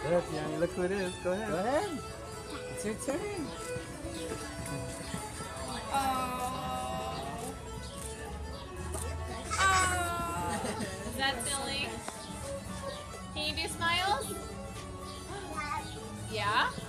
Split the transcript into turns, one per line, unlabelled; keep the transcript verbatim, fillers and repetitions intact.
Good, Tiani. Look who it is. Go ahead. Go ahead. It's your turn.
Oh. Oh. Is that silly? Can you do smiles? Yeah?